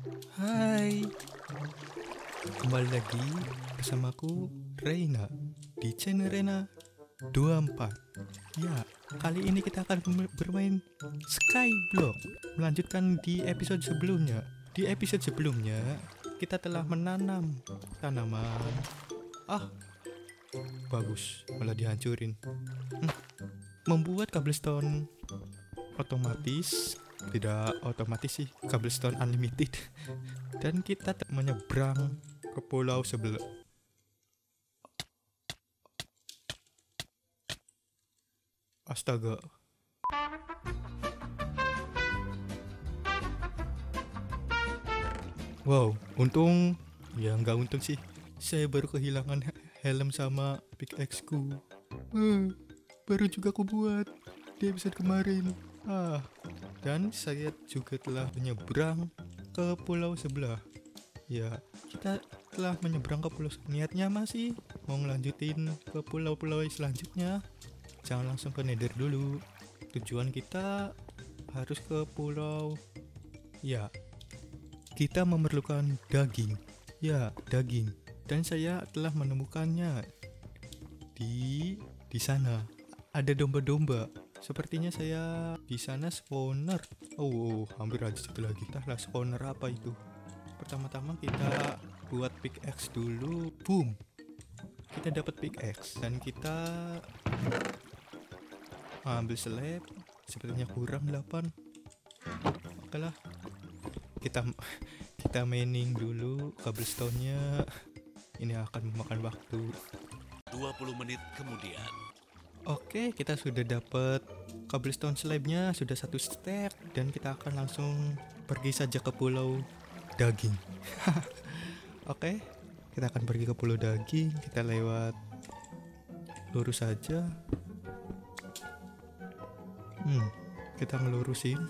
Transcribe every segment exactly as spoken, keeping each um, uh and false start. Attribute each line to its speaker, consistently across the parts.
Speaker 1: Hai, kembali lagi bersamaku Reina di channel Reina dua puluh empat. Ya, kali ini kita akan bermain Skyblock. Melanjutkan di episode sebelumnya. Di episode sebelumnya kita telah menanam tanaman. Ah, bagus, malah dihancurin. Hmm. Membuat cobblestone otomatis, tidak otomatis sih, cobblestone unlimited. Dan kita menyeberang ke pulau sebelah. Astaga. Wow, untung, ya nggak untung sih, saya baru kehilangan helm sama pickaxe ku. Uh, baru juga aku buat di episode kemarin. Ah, dan saya juga telah menyeberang ke pulau sebelah. Ya, kita telah menyeberang ke pulau. Niatnya masih mau ngelanjutin ke pulau-pulau selanjutnya. Jangan langsung ke Nether dulu. Tujuan kita harus ke pulau. Ya, kita memerlukan daging. Ya, daging. Dan saya telah menemukannya di di sana. Ada domba-domba. Sepertinya saya di sana spawner. Oh, oh, hampir aja satu lagi. Entahlah spawner apa itu. Pertama-tama kita buat pickaxe dulu. Boom. Kita dapat pickaxe dan kita ambil slab. Sepertinya kurang delapan. Oke lah. Kita kita mining dulu cobblestone-nya. Ini akan memakan waktu
Speaker 2: dua puluh menit kemudian.
Speaker 1: Oke, kita sudah dapat cobblestone slab-nya, sudah satu stack, dan kita akan langsung pergi saja ke pulau daging. Oke, kita akan pergi ke pulau daging, kita lewat lurus saja. Hmm, kita ngelurusin.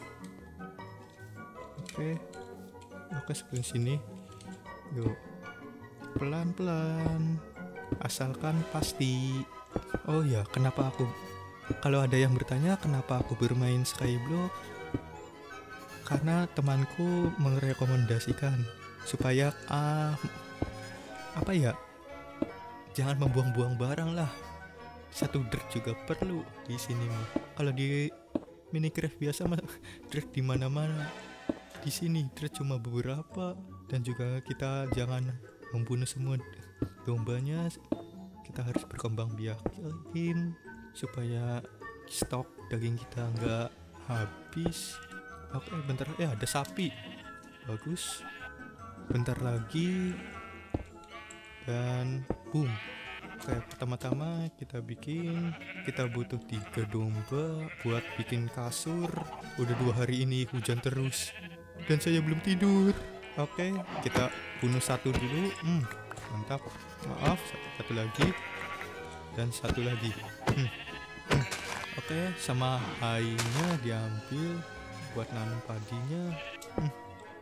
Speaker 1: Oke, oke sebelah sini. Yuk, pelan-pelan, asalkan pasti. Oh ya, kenapa aku, kalau ada yang bertanya kenapa aku bermain Skyblock, karena temanku merekomendasikan supaya ah apa ya, jangan membuang-buang barang lah. Satu dirt juga perlu di sini mah. Kalau di Minecraft biasa mah dirt di mana-mana. Di sini dirt cuma beberapa, dan juga kita jangan membunuh semua dombanya. Kita harus berkembang biakin supaya stok daging kita nggak habis. Oke, bentar, eh ada sapi, bagus. Bentar lagi dan boom. Oke, pertama-tama kita bikin, kita butuh tiga domba buat bikin kasur. Udah dua hari ini hujan terus dan saya belum tidur. Oke, kita bunuh satu dulu. Hmm, mantap. Maaf, satu, satu lagi dan satu lagi. Hmm. Hmm. Oke, sama hainya diambil buat nanam padinya. Hmm.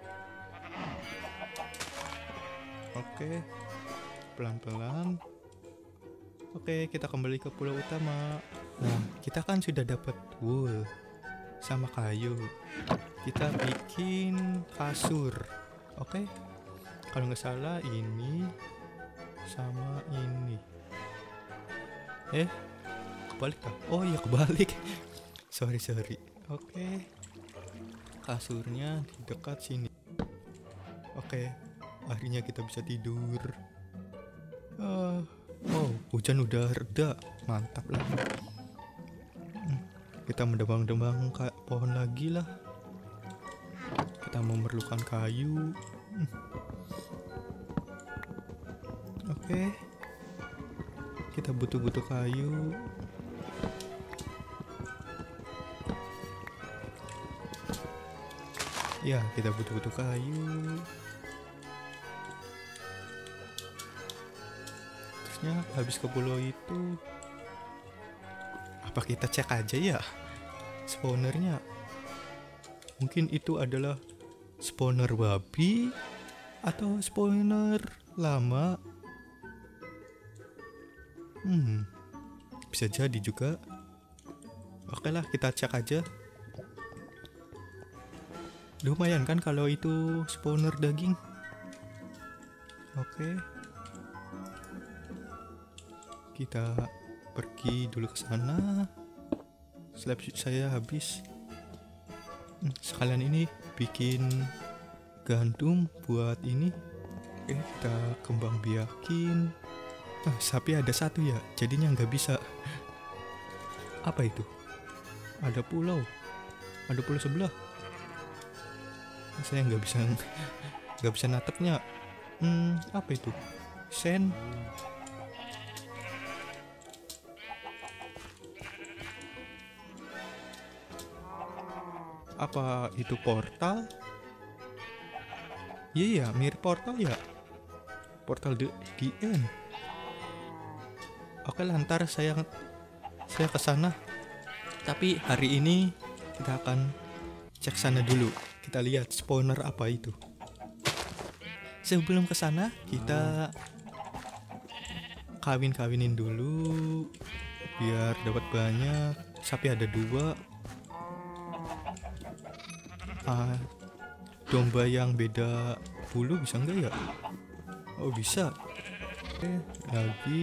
Speaker 1: Oke, pelan-pelan. Oke, kita kembali ke pulau utama. Nah, kita kan sudah dapat wool sama kayu. Kita bikin kasur. Oke, kalau nggak salah ini sama ini. Eh, kebalik kah? Oh iya, kebalik. sorry sorry. Oke, kasurnya di dekat sini. Oke, akhirnya kita bisa tidur. Uh, oh, hujan udah reda, mantap lah. Hmm, kita mendebang-debang kayak pohon lagi lah. Kita memerlukan kayu. Hmm. Oke, kita butuh-butuh kayu. Ya, kita butuh-butuh kayu. Terusnya habis ke pulau itu, apa kita cek aja ya spawnernya? Mungkin itu adalah spawner babi atau spawner lama. Hmm, bisa jadi juga. Oke lah, kita cek aja. Lumayan kan kalau itu spawner daging. Oke. Kita pergi dulu ke sana. Slab saya habis. Hmm, sekalian ini bikin gandum buat ini. Oke, kita kembang biakin. Nah, sapi ada satu ya, jadinya nggak bisa. Apa itu? Ada pulau. Ada pulau sebelah. Saya nggak bisa nggak bisa natapnya. Hmm, apa itu? Sen. Apa itu portal? Iya ya, mirip portal ya. Portal the, the end. Oke, lantar saya saya ke sana. Tapi hari ini kita akan cek sana dulu. Kita lihat spawner apa itu. Sebelum ke sana, kita kawin-kawinin dulu biar dapat banyak. Sapi ada dua. Ah, domba yang beda bulu bisa enggak ya? Oh bisa. Oke, lagi.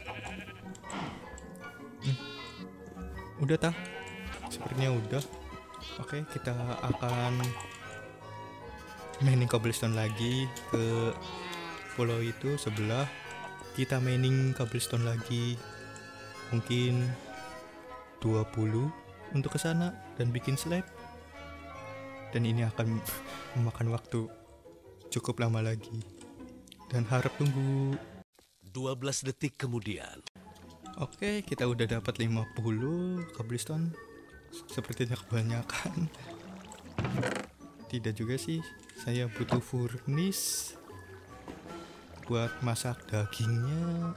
Speaker 1: Hmm. Udah tah? Sepertinya udah. Oke, kita akan mining cobblestone lagi ke pulau itu sebelah. Kita mining cobblestone lagi mungkin dua puluh untuk ke sana dan bikin slab. Dan ini akan memakan waktu cukup lama lagi. Dan harap tunggu.
Speaker 2: dua belas detik kemudian.
Speaker 1: Oke, kita udah dapat lima puluh cobblestone. Sepertinya kebanyakan. Tidak juga sih. Saya butuh furnace buat masak dagingnya.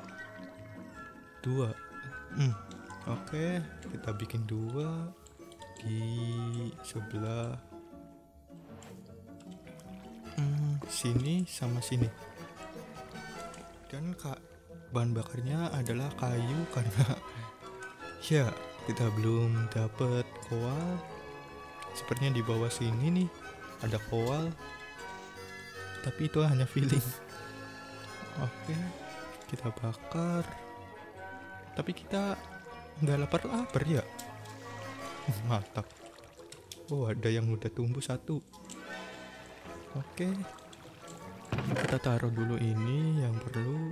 Speaker 1: Dua. Hmm. Oke, kita bikin dua di sebelah. Hmm, sini sama sini. Dan kak, bahan bakarnya adalah kayu karena ya kita belum dapat koal. Sepertinya di bawah sini nih ada koal, tapi itu hanya feeling. Oke, kita bakar. Tapi kita nggak lapar-lapar ya. Mantap. Oh, ada yang udah tumbuh satu. Oke, kita taruh dulu ini yang perlu.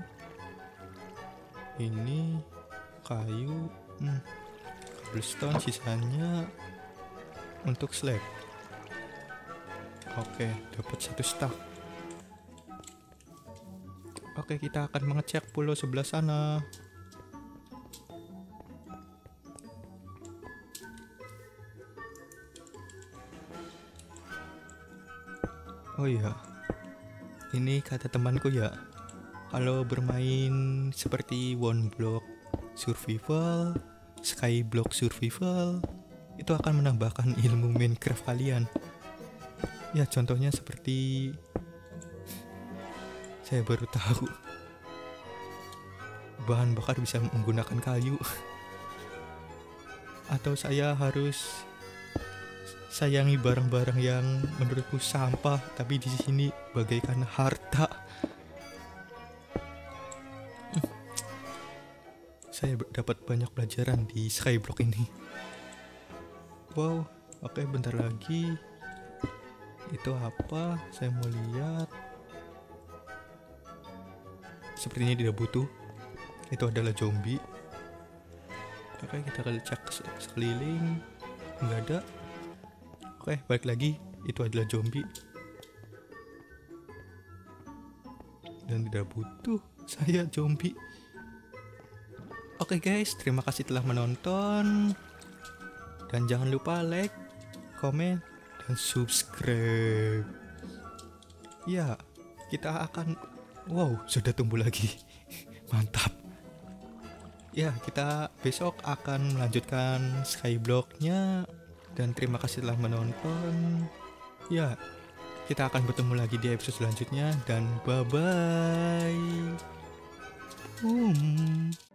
Speaker 1: Ini kayu, hmm. cobblestone, sisanya untuk slab. Oke, dapat satu stack. Oke, kita akan mengecek pulau sebelah sana. Oh iya, ini kata temanku ya, kalau bermain seperti one block survival, sky block survival, itu akan menambahkan ilmu Minecraft kalian. Ya, contohnya seperti saya baru tahu bahan bakar bisa menggunakan kayu. Atau saya harus sayangi barang-barang yang menurutku sampah, tapi di sini bagaikan harta. Saya dapat banyak pelajaran di Skyblock ini. Wow, oke, bentar lagi. Itu apa? Saya mau lihat. Sepertinya tidak butuh. Itu adalah zombie. Oke, kita cek sekeliling. Enggak ada. Oke, balik lagi. Itu adalah zombie. Dan tidak butuh saya zombie. Oke guys, terima kasih telah menonton. Dan jangan lupa like, komen, dan subscribe. Ya, kita akan... Wow, sudah tumbuh lagi. Mantap. Ya, kita besok akan melanjutkan Skyblock-nya. Dan terima kasih telah menonton. Ya, kita akan bertemu lagi di episode selanjutnya. Dan bye-bye. Boom.